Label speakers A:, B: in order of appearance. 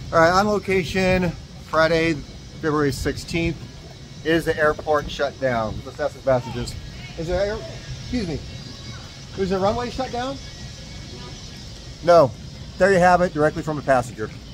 A: All right, on location, Friday, February 16th. Is the airport shut down? Let's ask the passengers. Is there excuse me, is the runway shut down? No. There you have it, directly from a passenger.